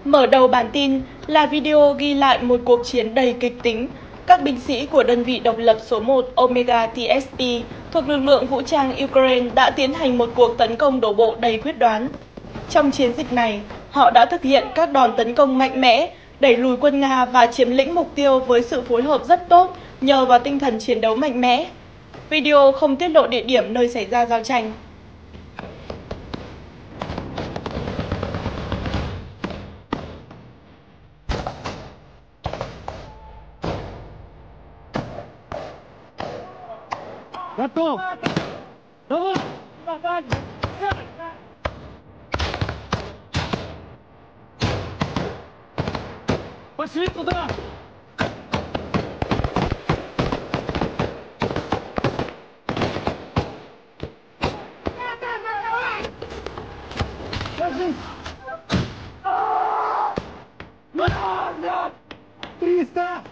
Mở đầu bản tin là video ghi lại một cuộc chiến đầy kịch tính. Các binh sĩ của đơn vị độc lập số 1 Omega TSP thuộc lực lượng vũ trang Ukraine đã tiến hành một cuộc tấn công đổ bộ đầy quyết đoán. Trong chiến dịch này, họ đã thực hiện các đòn tấn công mạnh mẽ, đẩy lùi quân Nga và chiếm lĩnh mục tiêu với sự phối hợp rất tốt nhờ vào tinh thần chiến đấu mạnh mẽ. Video không tiết lộ địa điểm nơi xảy ra giao tranh. Готов! Давай! Пошли туда! Ложись! 300!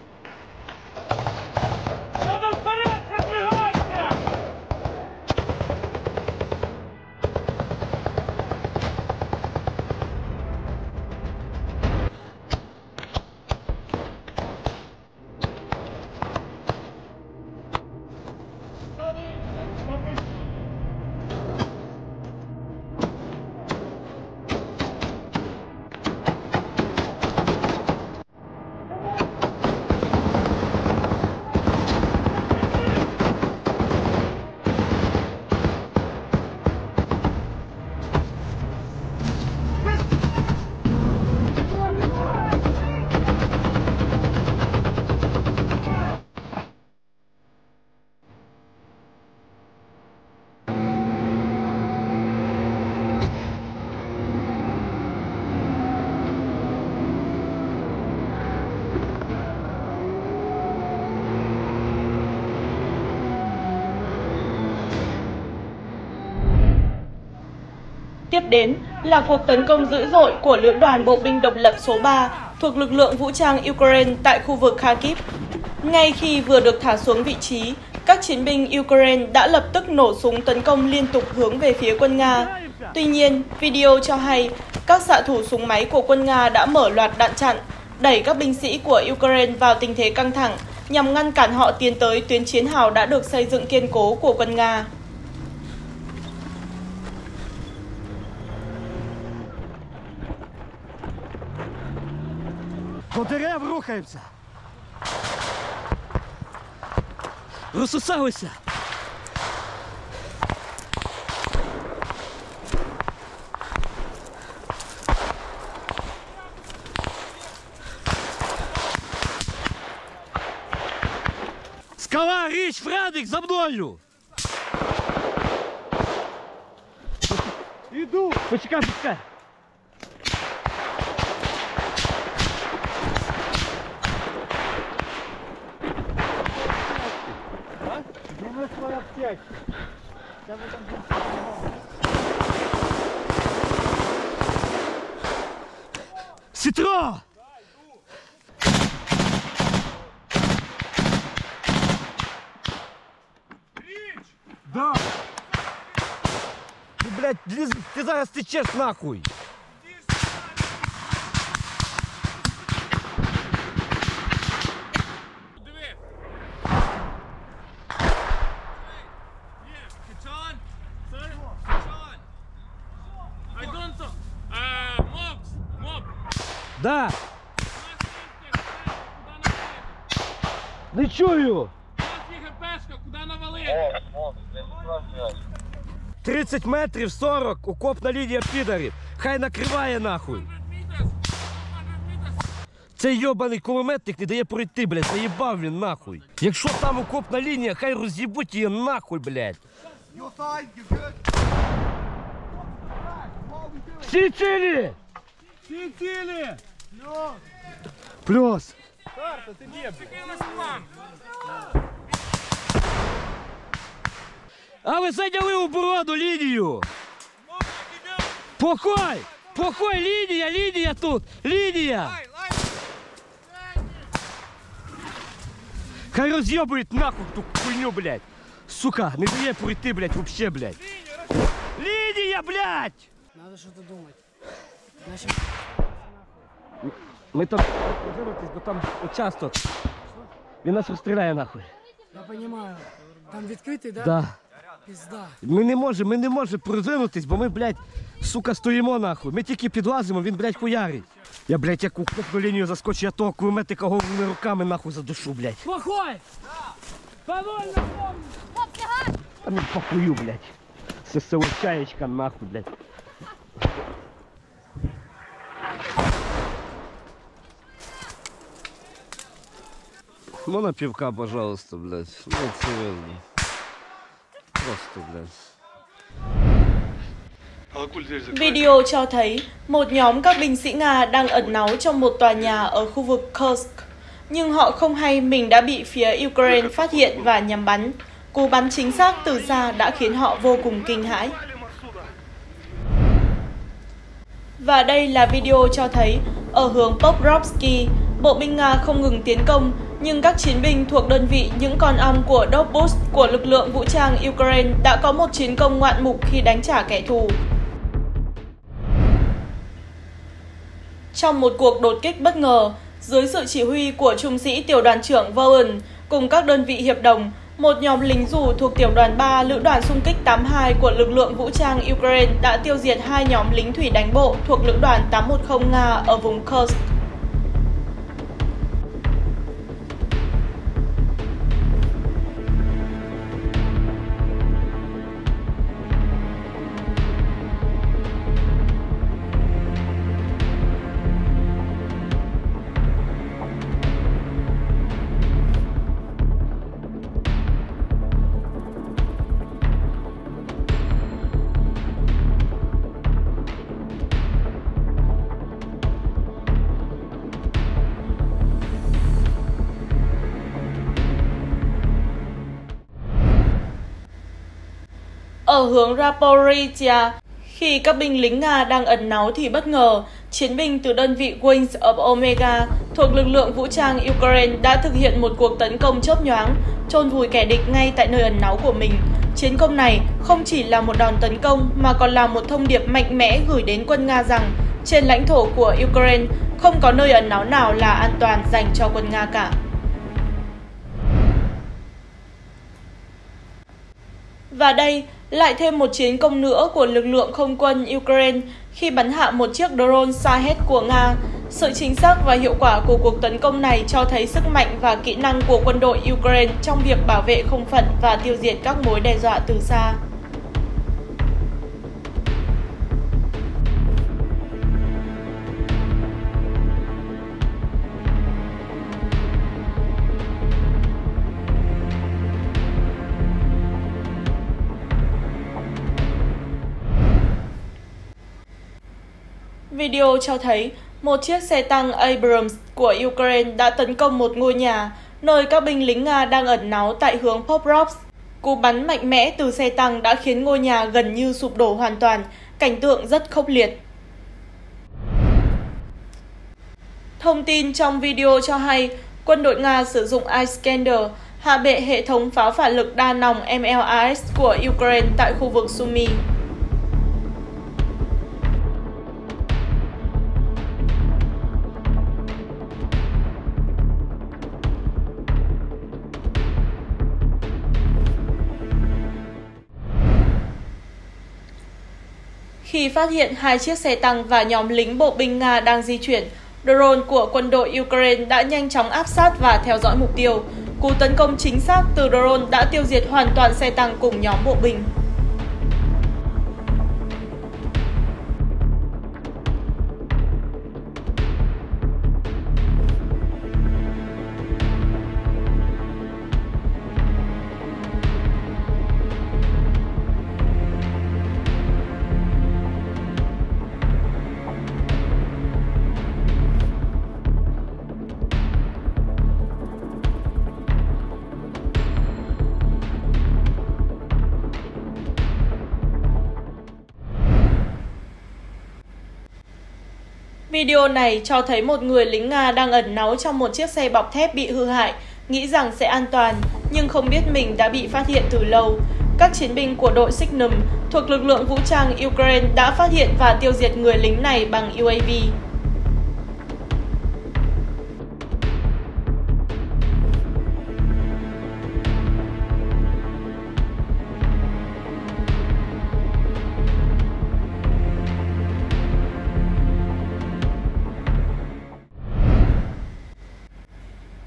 Tiếp đến là cuộc tấn công dữ dội của lữ đoàn bộ binh độc lập số 3 thuộc lực lượng vũ trang Ukraine tại khu vực Kharkiv. Ngay khi vừa được thả xuống vị trí, các chiến binh Ukraine đã lập tức nổ súng tấn công liên tục hướng về phía quân Nga. Tuy nhiên, video cho hay các xạ thủ súng máy của quân Nga đã mở loạt đạn chặn, đẩy các binh sĩ của Ukraine vào tình thế căng thẳng nhằm ngăn cản họ tiến tới tuyến chiến hào đã được xây dựng kiên cố của quân Nga. Контррев рухаемся! Рассусавайся! Скала, Рич, Фредик, за мною! Иду! Почекай, почекай! Ситро! Да! Ты, блядь, ты зараз течешь нахуй! Да! Не чую! 30 метрів, 40, окопна лінія підарів. Хай накриває нахуй. Цей йобаний кулеметник не дає пройти, блядь, заїбав він нахуй. Якщо там окопна лінія, хай роз'їбуть її нахуй, блядь. Всі цілі! Всі цілі! Плюс! Карта, ти де? А ви зайняли оборону лінію! Покой! Покой! Лінія! Лінія тут! Лінія! Хай роз'єбують нахуй ту хуйню, блядь! Сука, не дає пройти, блядь, вообще, блядь! Лінія, блядь! Надо что-то думать. Ми там приземлитись, бо там участок. Він нас розстріляє нахуй. Я понимаю. Там відкритий, да? Да. Пізда. Ми не можемо приземлитись, бо ми, блядь, сука, стоїмо нахуй. Ми тільки підлазимо, він, блядь, хуярить. Я, блядь, як у кнопну лінію заскочу, я того кулеметика голими руками нахуй задушу, блядь. Плохой! Повольно, помню! Та ну похую, блядь. ССО чаєчка нахуй, блядь. Можна пивка, пожалуйста, блядь. Ну, серйозно. Просто, блядь. Video cho thấy một nhóm các binh sĩ Nga đang ẩn náu trong một tòa nhà ở khu vực Kursk. Nhưng họ không hay mình đã bị phía Ukraine phát hiện và nhắm bắn. Cú bắn chính xác từ xa đã khiến họ vô cùng kinh hãi. Và đây là video cho thấy ở hướng Pokrovsky, bộ binh Nga không ngừng tiến công, nhưng các chiến binh thuộc đơn vị những con ong của Dobbush của lực lượng vũ trang Ukraine đã có một chiến công ngoạn mục khi đánh trả kẻ thù. Trong một cuộc đột kích bất ngờ, dưới sự chỉ huy của trung sĩ tiểu đoàn trưởng Vaughan cùng các đơn vị hiệp đồng, một nhóm lính dù thuộc tiểu đoàn 3 lữ đoàn xung kích 82 của lực lượng vũ trang Ukraine đã tiêu diệt hai nhóm lính thủy đánh bộ thuộc lữ đoàn 810 Nga ở vùng Kursk. Ở hướng Zaporizhia, khi các binh lính Nga đang ẩn náu thì bất ngờ, chiến binh từ đơn vị Wings of Omega thuộc lực lượng vũ trang Ukraine đã thực hiện một cuộc tấn công chớp nhoáng, chôn vùi kẻ địch ngay tại nơi ẩn náu của mình. Chiến công này không chỉ là một đòn tấn công mà còn là một thông điệp mạnh mẽ gửi đến quân Nga rằng trên lãnh thổ của Ukraine không có nơi ẩn náu nào là an toàn dành cho quân Nga cả. Và đây lại thêm một chiến công nữa của lực lượng không quân Ukraine khi bắn hạ một chiếc drone Shahed của Nga. Sự chính xác và hiệu quả của cuộc tấn công này cho thấy sức mạnh và kỹ năng của quân đội Ukraine trong việc bảo vệ không phận và tiêu diệt các mối đe dọa từ xa. Video cho thấy một chiếc xe tăng Abrams của Ukraine đã tấn công một ngôi nhà, nơi các binh lính Nga đang ẩn náu tại hướng Pokrovsk. Cú bắn mạnh mẽ từ xe tăng đã khiến ngôi nhà gần như sụp đổ hoàn toàn, cảnh tượng rất khốc liệt. Thông tin trong video cho hay, quân đội Nga sử dụng Iskander hạ bệ hệ thống pháo phản lực đa nòng MLRS của Ukraine tại khu vực Sumy. Khi phát hiện hai chiếc xe tăng và nhóm lính bộ binh Nga đang di chuyển, drone của quân đội Ukraine đã nhanh chóng áp sát và theo dõi mục tiêu. Cú tấn công chính xác từ drone đã tiêu diệt hoàn toàn xe tăng cùng nhóm bộ binh. Video này cho thấy một người lính Nga đang ẩn náu trong một chiếc xe bọc thép bị hư hại, nghĩ rằng sẽ an toàn, nhưng không biết mình đã bị phát hiện từ lâu. Các chiến binh của đội Signum thuộc lực lượng vũ trang Ukraine đã phát hiện và tiêu diệt người lính này bằng UAV.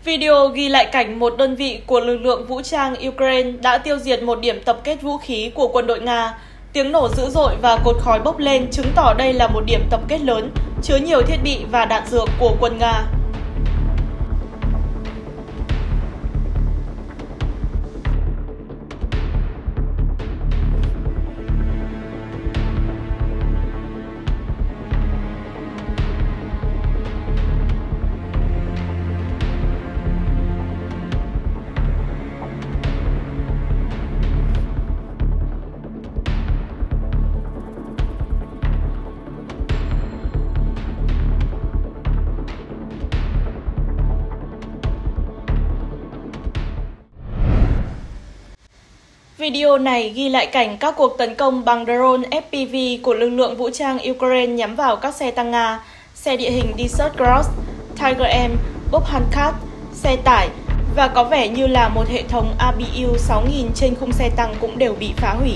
Video ghi lại cảnh một đơn vị của lực lượng vũ trang Ukraine đã tiêu diệt một điểm tập kết vũ khí của quân đội Nga. Tiếng nổ dữ dội và cột khói bốc lên chứng tỏ đây là một điểm tập kết lớn, chứa nhiều thiết bị và đạn dược của quân Nga. Video này ghi lại cảnh các cuộc tấn công bằng drone FPV của lực lượng vũ trang Ukraine nhắm vào các xe tăng Nga, xe địa hình Desert Cross, Tiger M, Bobhankat, xe tải và có vẻ như là một hệ thống ABU 6000 trên khung xe tăng cũng đều bị phá hủy.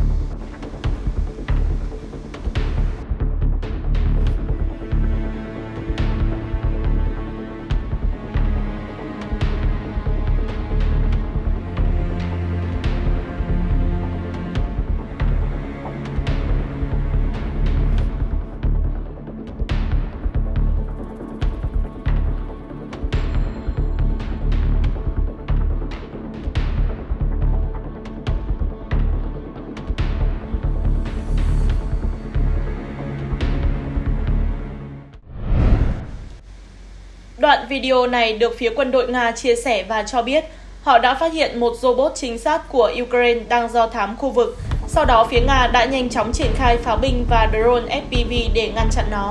Đoạn video này được phía quân đội Nga chia sẻ và cho biết họ đã phát hiện một robot trinh sát của Ukraine đang do thám khu vực. Sau đó phía Nga đã nhanh chóng triển khai pháo binh và drone FPV để ngăn chặn nó.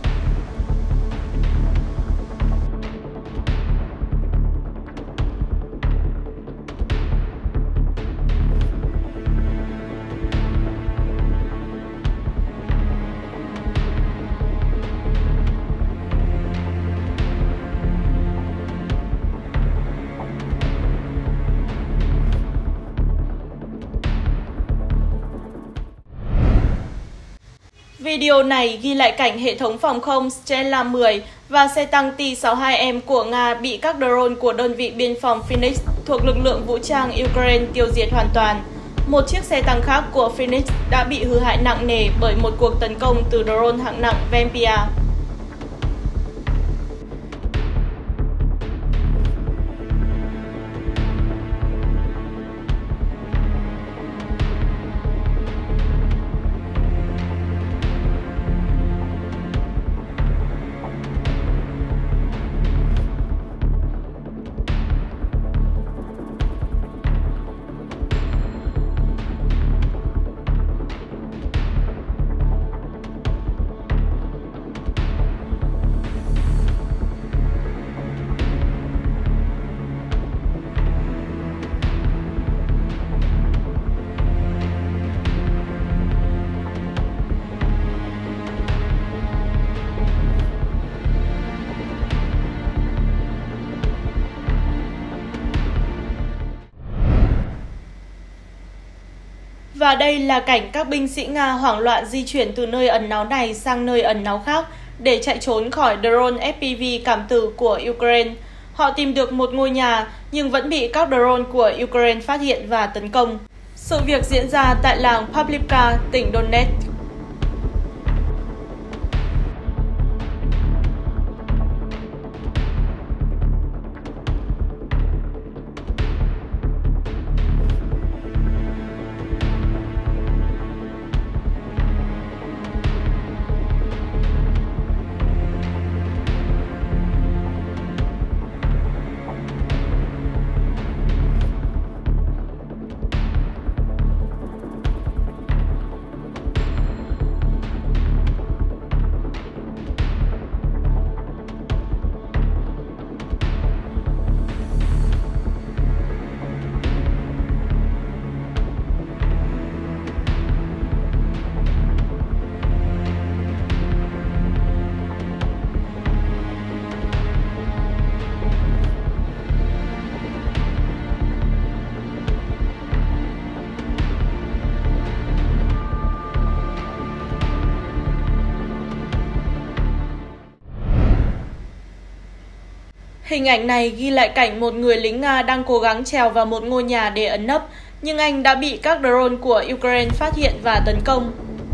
Video này ghi lại cảnh hệ thống phòng không Stella 10 và xe tăng T-62M của Nga bị các drone của đơn vị biên phòng Phoenix thuộc lực lượng vũ trang Ukraine tiêu diệt hoàn toàn. Một chiếc xe tăng khác của Phoenix đã bị hư hại nặng nề bởi một cuộc tấn công từ drone hạng nặng Vampire. Và đây là cảnh các binh sĩ Nga hoảng loạn di chuyển từ nơi ẩn náu này sang nơi ẩn náu khác để chạy trốn khỏi drone FPV cảm tử của Ukraine. Họ tìm được một ngôi nhà nhưng vẫn bị các drone của Ukraine phát hiện và tấn công. Sự việc diễn ra tại làng Pavlivka, tỉnh Donetsk. Hình ảnh này ghi lại cảnh một người lính Nga đang cố gắng trèo vào một ngôi nhà để ẩn nấp, nhưng anh đã bị các drone của Ukraine phát hiện và tấn công.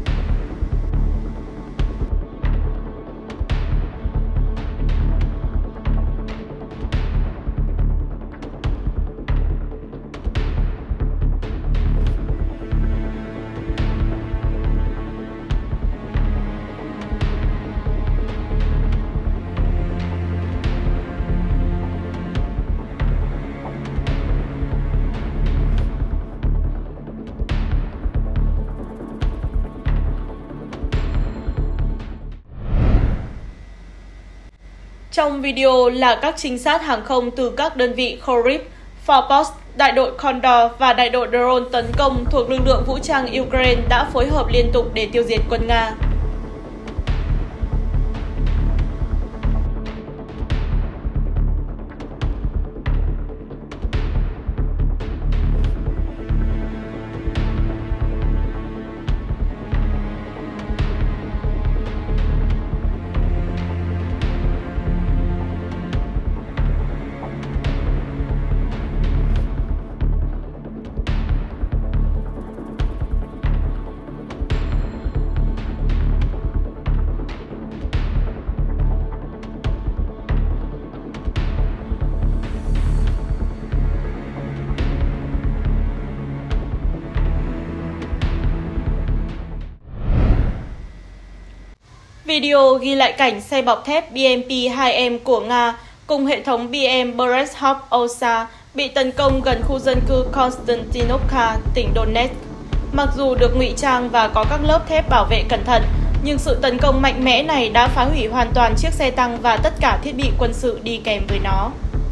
Trong video là các trinh sát hàng không từ các đơn vị Khorib, Forpost, đại đội Condor và đại đội drone tấn công thuộc lực lượng vũ trang Ukraine đã phối hợp liên tục để tiêu diệt quân Nga. Video ghi lại cảnh xe bọc thép BMP-2M của Nga cùng hệ thống BM Berezhov-Osa bị tấn công gần khu dân cư Konstantinovka, tỉnh Donetsk. Mặc dù được ngụy trang và có các lớp thép bảo vệ cẩn thận, nhưng sự tấn công mạnh mẽ này đã phá hủy hoàn toàn chiếc xe tăng và tất cả thiết bị quân sự đi kèm với nó.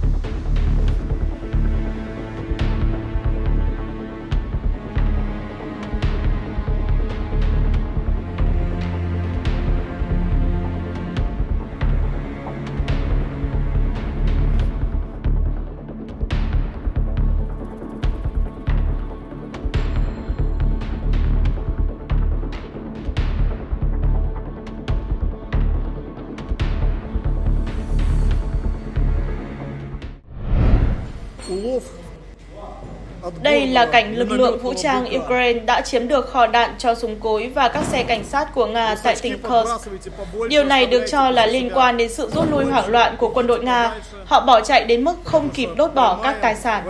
Đây là cảnh lực lượng vũ trang Ukraine đã chiếm được kho đạn cho súng cối và các xe cảnh sát của Nga tại tỉnh Kursk. Điều này được cho là liên quan đến sự rút lui hoảng loạn của quân đội Nga. Họ bỏ chạy đến mức không kịp đốt bỏ các tài sản.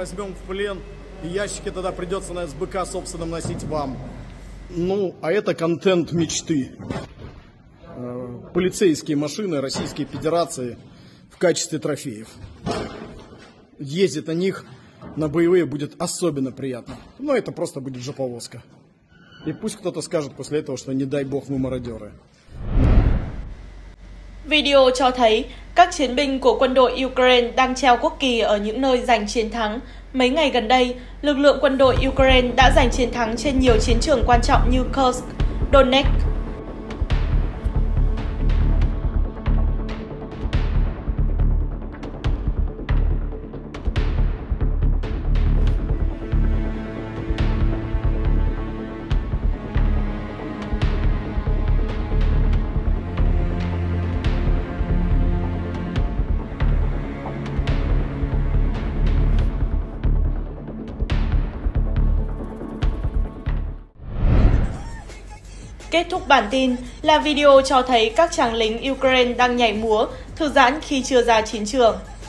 Полицейские машины Российской Федерации в качестве трофеев. Ездить на них на боевые будет особенно приятно. Но это просто будет жоповозка. И пусть кто-то скажет после этого, что не дай бог мы мародеры. Video cho thấy các chiến binh của quân đội Ukraine đang treo quốc kỳ ở những nơi giành chiến thắng. Mấy ngày gần đây, lực lượng quân đội Ukraine đã giành chiến thắng trên nhiều chiến trường quan trọng như Kursk, Donetsk. Kết thúc bản tin là video cho thấy các chàng lính Ukraine đang nhảy múa, thư giãn khi chưa ra chiến trường.